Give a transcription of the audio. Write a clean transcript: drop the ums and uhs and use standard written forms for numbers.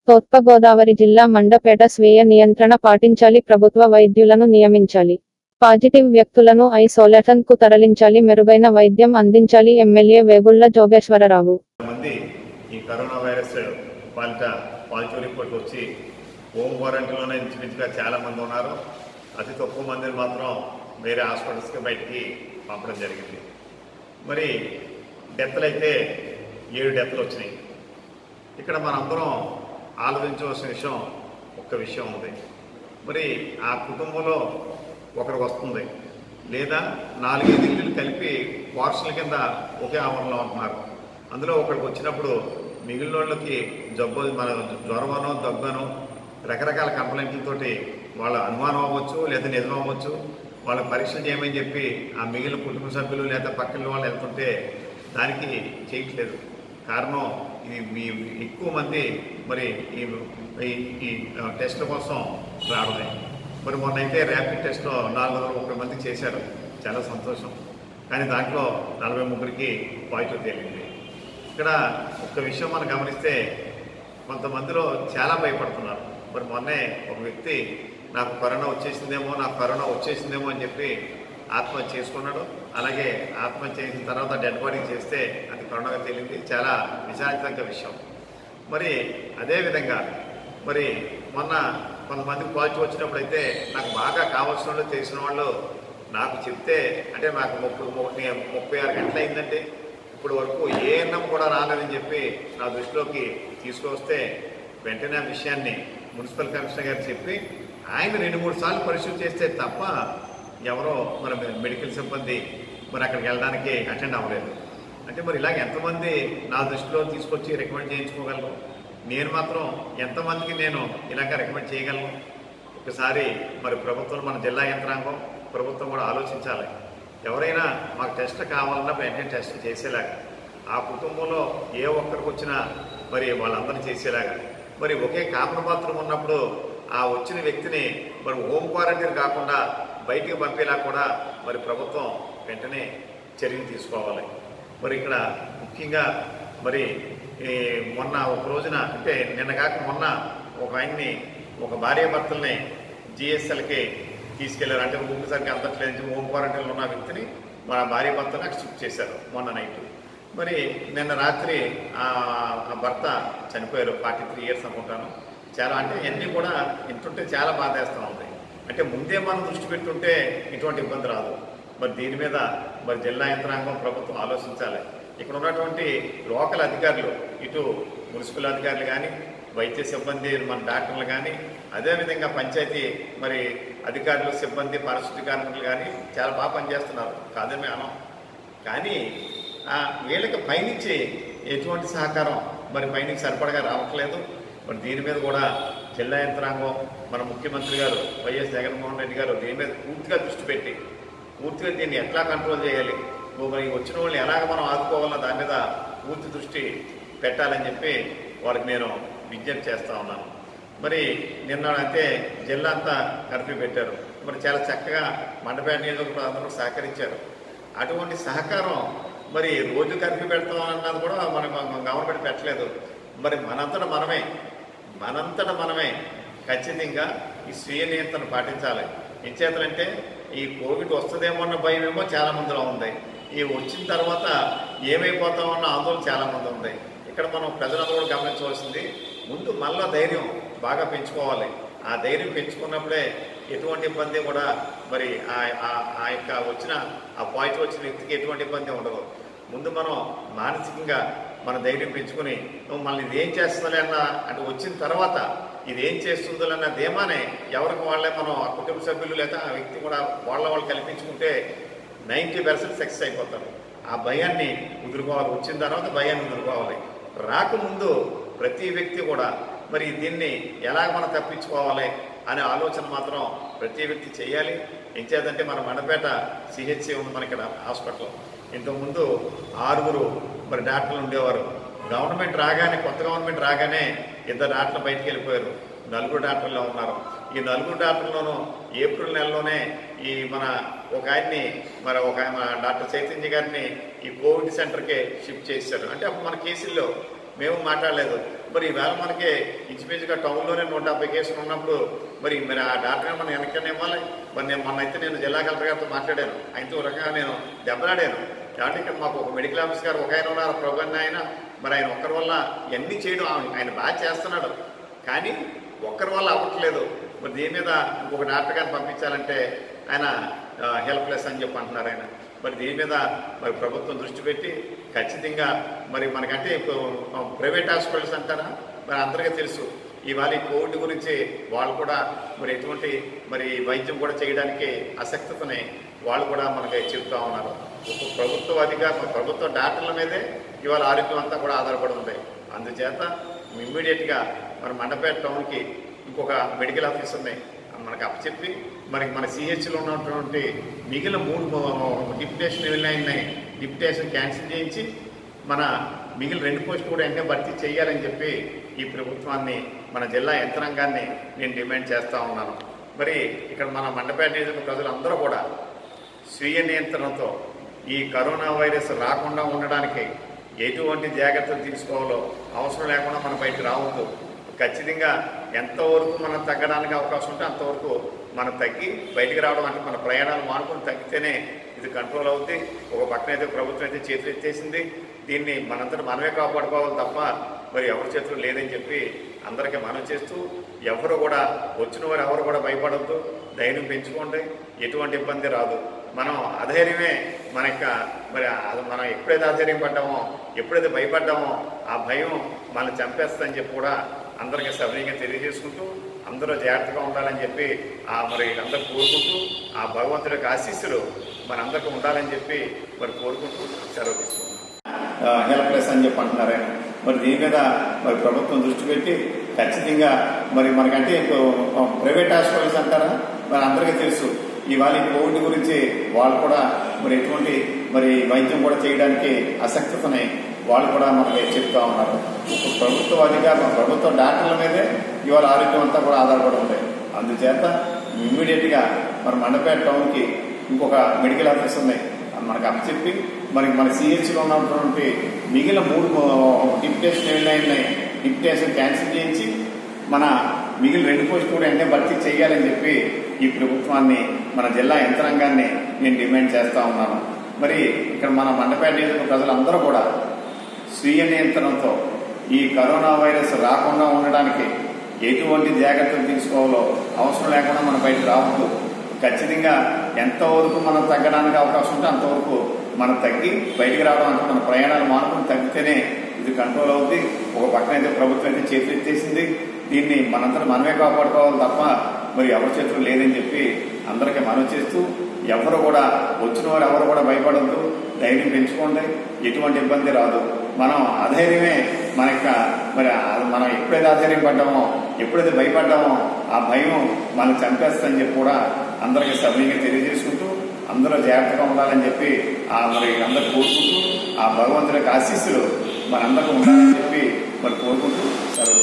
తూర్పుగోదావరి జిల్లా మండపేట స్వీయ నియంత్రణ పాటించాలి. ప్రభుత్వ వైద్యులను నియమించాలి. పాజిటివ్ వ్యక్తులను ఐసోలేషన్ కు తరలించాలి. మెరుగైన వైద్యం అందించాలి. ఎమ్మెల్యే వేగుళ్ల జోగేశ్వరరావు. ఈ కరోనా వైరస్ పాజిటివ్ రిపోర్ట్ వచ్చి హోమ్ క్వారంటైన్లోనే ఇంచుమించుగా చాలా మంది ఉన్నారు. అతి తక్కువ మందిని మాత్రం వేరే హాస్పిటల్స్కి బయటికి పంపడం జరిగింది. మరి డెత్లు అయితే 7 డెత్లు వచ్చినాయి. ఇక్కడ మనందరం ఆలోచించవలసిన ఒక్క విషయం ఉంది. మరి ఆ కుటుంబంలో ఒకరికి వస్తుంది, లేదా 4-5 ఇల్లులు కలిపి వార్షల కింద ఒకే ఆవరణలో ఉంటున్నారు. అందులో ఒకరికి వచ్చినప్పుడు మిగిలిన వాళ్ళకి జబ్బు, మన జ్వరమనో దగ్గనో రకరకాల కంప్లైంట్లతోటి వాళ్ళ అనుమానం అవ్వచ్చు, లేదా నిజం అవ్వచ్చు. వాళ్ళ పరీక్షలు చేయమని చెప్పి ఆ మిగిలిన కుటుంబ సభ్యులు లేదా పక్కన వాళ్ళు వెళ్తుంటే దానికి చేయట్లేదు. కారణం ఇది ఎక్కువ మంది మరి ఈ టెస్ట్ల కోసం రావడమే. మరి మొన్న అయితే ర్యాపిడ్ టెస్ట్లో 430 మందికి చేశారు, చాలా సంతోషం. కానీ దాంట్లో 43కి పాజిటివ్ తేలింది. ఇక్కడ ఒక్క విషయం మనం గమనిస్తే కొంతమందిలో చాలా భయపడుతున్నారు. మరి మొన్నే ఒక వ్యక్తి నాకు కరోనా వచ్చేసిందేమో అని చెప్పి ఆత్మహత్య చేసుకున్నాడు. అలాగే ఆత్మహత్య చేసిన తర్వాత డెడ్ బాడీ చేస్తే అది కరోనాగా తేలింది. చాలా విచారించదగ్గ విషయం. మరి అదేవిధంగా మరి మొన్న కొంతమందికి పాజిటివ్ వచ్చినప్పుడైతే నాకు బాగా కావాల్సిన వాళ్ళు, తెలిసిన వాళ్ళు నాకు చెప్తే, అంటే నాకు 36 గంటలు అయిందంటే ఇప్పుడు వరకు ఏ ఎన్నం కూడా రాలేదని చెప్పి నా దృష్టిలోకి తీసుకొస్తే వెంటనే ఆ విషయాన్ని మున్సిపల్ కమిషనర్ గారు చెప్పి ఆయన 2-3 సార్లు పరిశీలన చేస్తే తప్ప ఎవరో మన మెడికల్ సిబ్బంది మరి అక్కడికి వెళ్ళడానికి అటెండ్ అవ్వలేదు. అంటే మరి ఇలాగ ఎంతమంది నా దృష్టిలో తీసుకొచ్చి రికమెండ్ చేయించుకోగలను? నేను మాత్రం ఎంతమందికి నేను ఇలాగ రికమెండ్ చేయగలను? ఒకసారి మరి ప్రభుత్వం, మన జిల్లా యంత్రాంగం, ప్రభుత్వం కూడా ఆలోచించాలి. ఎవరైనా మాకు టెస్ట్ కావాలన్నా వెంటనే టెస్ట్ చేసేలాగా, ఆ కుటుంబంలో ఏ ఒక్కరికి వచ్చినా మరి వాళ్ళందరినీ చేసేలాగా, మరి ఒకే కామన్ బాత్రూమ్ ఉన్నప్పుడు ఆ వచ్చిన వ్యక్తిని మరి హోమ్ క్వారంటైన్ కాకుండా బయటికి పంపేలా కూడా మరి ప్రభుత్వం వెంటనే చర్యలు తీసుకోవాలి. మరి ఇక్కడ ముఖ్యంగా మరి మొన్న ఒక రోజున, అంటే నిన్న కాక మొన్న ఒక భార్యాభర్తల్ని జిఎస్ఎల్కి తీసుకెళ్లారు. అంటే ఒక్కసారికి అంతట్లేదు హోమ్ క్వారంటైన్లో ఉన్న వ్యక్తిని మన భార్యాభర్తలకు షిఫ్ట్ చేశారు మొన్న నైట్. మరి నిన్న రాత్రి ఆ భర్త చనిపోయారు. 43 ఇయర్స్ అనుకుంటాను. చాలా, అంటే ఇవన్నీ కూడా ఇంటుంటే చాలా బాధేస్తూ ఉంది. అంటే ముందే మనం దృష్టి పెట్టుంటే ఇటువంటి ఇబ్బంది రాదు. మరి దీని మీద మరి జిల్లా యంత్రాంగం, ప్రభుత్వం ఆలోచించాలి. ఇక్కడ ఉన్నటువంటి లోకల్ అధికారులు, ఇటు మున్సిపల్ అధికారులు కానీ, వైద్య సిబ్బంది, మన డాక్టర్లు కానీ, అదేవిధంగా పంచాయతీ మరి అధికారులు, సిబ్బంది, పారిశుద్ధ్య కార్మికులు కానీ చాలా బాగా పనిచేస్తున్నారు, కాదేమే అనం. కానీ వీళ్ళకి పైనుంచి ఎటువంటి సహకారం మరి పైనుంచి సరిపడగా రావట్లేదు. మరి దీని మీద కూడా జిల్లా యంత్రాంగం, మన ముఖ్యమంత్రి గారు వైఎస్ జగన్మోహన్ రెడ్డి గారు దీని మీద పూర్తిగా దృష్టి పెట్టి పూర్తిగా దీన్ని ఎట్లా కంట్రోల్ చేయాలి, మరి వచ్చిన వాళ్ళని ఎలాగ మనం ఆదుకోవాలో దాని మీద పూర్తి దృష్టి పెట్టాలని చెప్పి వారికి నేను విజ్ఞప్తి చేస్తూ ఉన్నాను. మరి నిన్న అయితే జిల్లా అంతా కర్ఫ్యూ పెట్టారు. మరి చాలా చక్కగా మండపేట నియోజకవర్గం అందరూ సహకరించారు. అటువంటి సహకారం మరి రోజు కర్ఫ్యూ పెడతామన్నది కూడా మన గవర్నమెంట్ పెట్టలేదు. మరి మనంతట మనమే ఖచ్చితంగా ఈ స్వీయ నియంత్రణ పాటించాలి. ఏం చేతలంటే ఈ కోవిడ్ వస్తుందేమో అన్న భయం ఏమో చాలా మందిలో ఉంది. ఈ వచ్చిన తర్వాత ఏమైపోతామన్న ఆందోళన చాలామంది ఉంది. ఇక్కడ మనం ప్రజలందరూ కూడా గమనించవలసింది, ముందు మళ్ళా ధైర్యం బాగా పెంచుకోవాలి. ఆ ధైర్యం పెంచుకున్నప్పుడే ఎటువంటి ఇబ్బంది కూడా మరి ఆ యొక్క పాజిటివ్ వచ్చిన వ్యక్తికి ఎటువంటి ఇబ్బంది ఉండదు. ముందు మనం మానసికంగా మన ధైర్యం పెంచుకొని మళ్ళీ ఇది ఏం చేస్తుందో అన్న, అంటే వచ్చిన తర్వాత ఇది ఏం చేస్తుందో అన్న ధీమానే ఎవరికి వాళ్ళే మనం ఆ కుటుంబ సభ్యులు లేదా ఆ వ్యక్తి కూడా వాళ్ళు కల్పించుకుంటే 90% సక్సెస్ అయిపోతారు. ఆ భయాన్ని ఎదుర్కోవాలి. వచ్చిన తర్వాత భయాన్ని ఎదుర్కోవాలి. రాకముందు ప్రతి వ్యక్తి కూడా మరి దీన్ని ఎలాగ మనం తప్పించుకోవాలి అనే ఆలోచన మాత్రం ప్రతి వ్యక్తి చేయాలి. ఏం చేద్దంటే మన మండపేట సిహెచ్సి ఉంది మన ఇక్కడ హాస్పిటల్. ఇంతకుముందు 6 మరి డాక్టర్లు ఉండేవారు. కొత్త గవర్నమెంట్ రాగానే 2 డాక్టర్లు బయటికి వెళ్ళిపోయారు. 4 డాక్టర్లు ఉన్నారు. ఈ 4 డాక్టర్లోనూ ఏప్రిల్ నెలలోనే ఈ మన ఒక డాక్టర్ చైతన్య గారిని ఈ కోవిడ్ సెంటర్కే షిఫ్ట్ చేశారు. అంటే అప్పుడు మన కేసుల్లో మేము మాట్లాడలేదు. మరి ఈవేళ మనకి ఇంచుమించుగా టౌన్లోనే 150 కేసులు ఉన్నప్పుడు మరి ఆ డాక్టర్ మనం వెనకనే ఇవ్వాలి. మరి మొన్నైతే నేను జిల్లా కలెక్టర్ గారితో మాట్లాడాను, ఆయనతో రకంగా నేను దెబ్బలాడాను. కాబట్టి ఇక్కడ మాకు ఒక మెడికల్ ఆఫీస్ గారు ఒక ఆయన ఉన్నారు, ప్రభుత్వ ఆయన. మరి ఆయన ఒక్కరి వల్ల ఇవన్నీ చేయడం ఆయన బాగా చేస్తున్నాడు, కానీ ఒక్కరి వల్ల అవ్వట్లేదు. మరి దీని మీద ఇంకొక డాక్టర్ గారిని పంపించాలంటే ఆయన హెల్ప్లెస్ అని చెప్పి అంటున్నారు ఆయన. మరి దీని మీద మరి ప్రభుత్వం దృష్టి పెట్టి ఖచ్చితంగా మరి మనకంటే ప్రైవేట్ హాస్పిటల్స్ అంటారా, మరి అందరికీ తెలుసు ఇవాళ ఈ కోవిడ్ గురించి వాళ్ళు కూడా మరి ఎటువంటి మరి వైద్యం కూడా చేయడానికి ఆసక్తితోనే వాళ్ళు కూడా మనకి చెబుతూ ఉన్నారు. ప్రభుత్వ డాక్టర్ల మీదే ఇవాళ ఆరోగ్యం అంతా కూడా ఆధారపడి ఉంది. అందుచేత ఇమ్మీడియట్గా మరి మండపేట టౌన్కి ఇంకొక మెడికల్ ఆఫీసర్ని మనకు అప్పచెప్పి మరి మన సిహెచ్లో ఉన్నటువంటి మిగిలిన 3 డిప్యుటేషన్ ఉన్నాయి, డిప్యుటేషన్ క్యాన్సిల్ చేయించి మన మిగిలిన 2 పోస్టులు కూడా వెంటనే భర్తీ చేయాలని చెప్పి ఈ ప్రభుత్వాన్ని మన జిల్లా యంత్రాంగాన్ని నేను డిమాండ్ చేస్తూ ఉన్నాను. మరి ఇక్కడ మన మండపేట నియోజకవర్గ ప్రజలందరూ కూడా స్వీయ నియంత్రణతో ఈ కరోనా వైరస్ రాకుండా ఉండడానికి ఎటువంటి జాగ్రత్తలు తీసుకోవాలో అవసరం లేకుండా మన బయటకు రావద్దు. ఖచ్చితంగా ఎంతవరకు మనం తగ్గడానికి అవకాశం ఉంటే అంతవరకు మనం తగ్గి బయటికి రావడం, అంటే మన ప్రయాణాలు మానుకొని తగ్గితేనే ఇది కంట్రోల్ అవుతుంది. ఒక పక్కన అయితే ప్రభుత్వం అయితే చేతులు ఎత్తేసింది, దీన్ని మనంతటా మనమే కాపాడుకోవాలి తప్ప మరి ఎవరి చేతులు లేదని చెప్పి అందరికీ మనం చేస్తూ ఎవరు కూడా వచ్చిన వారు ఎవరు కూడా భయపడద్దు, ధైర్యం పెంచుకోండి, ఎటువంటి ఇబ్బంది రాదు. మనం అధైర్యమే మరి మనం ఎప్పుడైతే అధైర్యం పడ్డామో, ఎప్పుడైతే భయపడ్డామో ఆ భయం మనల్ని చంపేస్తుందని చెప్పి కూడా అందరికీ సవినయంగా తెలియజేసుకుంటూ అందరూ జాగ్రత్తగా ఉండాలని చెప్పి మరి అందరూ కోరుకుంటూ ఆ భగవంతుడి ఆశీస్సులు మనందరికీ ఉండాలని చెప్పి మరి కోరుకుంటూ సెలవు తీసుకుంటున్నాం. హెల్ప్లెస్ అని చెప్పి అంటున్నారు. మరి దీని మీద మరి ప్రభుత్వం దృష్టి పెట్టి ఖచ్చితంగా మరి మనకంటే ప్రైవేట్ హాస్పిటల్స్ అంటారా, మరి అందరికీ తెలుసు ఇవాళ ఈ కోవిడ్ గురించి వాళ్ళు కూడా మరి ఎటువంటి మరి వైద్యం కూడా చేయడానికి ఆసక్తితోనే వాళ్ళు కూడా మనకి చెప్తా ఉన్నారు. ప్రభుత్వ డాక్టర్ల మీదే ఇవాళ ఆరోగ్యం అంతా కూడా ఆధారపడి ఉంది. అందుచేత ఇమ్మీడియట్గా మరి మండపేట టౌన్కి ఇంకొక మెడికల్ ఆఫీసర్ని మనకు అప్పచెప్పి మరి మన సిహెచ్లో ఉన్నటువంటి మిగిలిన 3 డిప్యుటేషన్ ఉన్నాయి, డిప్యుటేషన్ క్యాన్సిల్ చేయించి మన మిగిలిన 2 పోస్టులు కూడా వెంటనే భర్తీ చేయాలని చెప్పి ఈ ప్రభుత్వాన్ని మన జిల్లా యంత్రాంగాన్ని నేను డిమాండ్ చేస్తూ ఉన్నాను. మరి ఇక్కడ మన మండపేట నియోజకవర్గ ప్రజలందరూ కూడా స్వీయ నియంత్రణతో ఈ కరోనా వైరస్ రాకుండా ఉండడానికి ఎటువంటి జాగ్రత్తలు తీసుకోవాలో అవసరం లేకుండా మన బయటకు రావద్దు. ఖచ్చితంగా ఎంతవరకు మనం తగ్గడానికి అవకాశం ఉంటే అంతవరకు మనం తగ్గి బయటికి రావడం, అంటే మన ప్రయాణాలు మానుకుని తగ్గితేనే ఇది కంట్రోల్ అవుతుంది. ఒక పక్కన అయితే ప్రభుత్వం అయితే చేతులు ఎత్తేసింది, దీన్ని మనందరం మనమే కాపాడుకోవాలి తప్ప మరి ఎవరి చేతులు లేదని చెప్పి అందరికీ మనం చేస్తూ ఎవరు కూడా వచ్చిన వారు ఎవరు కూడా భయపడద్దు, ధైర్యం పెంచుకోండి, ఎటువంటి ఇబ్బంది రాదు. మనం అధైర్యమే మరి మనం ఎప్పుడైతే అధైర్యం పడ్డామో, ఎప్పుడైతే భయపడ్డామో ఆ భయం మనం చంపేస్తుందని చెప్పి కూడా అందరికీ సభ్యంగా తెలియజేసుకుంటూ అందరూ జాగ్రత్తగా ఉండాలని చెప్పి మరి అందరూ కోరుకుంటూ ఆ భగవంతుడి ఆశీస్సులు మనందరికీ ఉండాలని చెప్పి మరి కోరుకుంటూ సెలవు.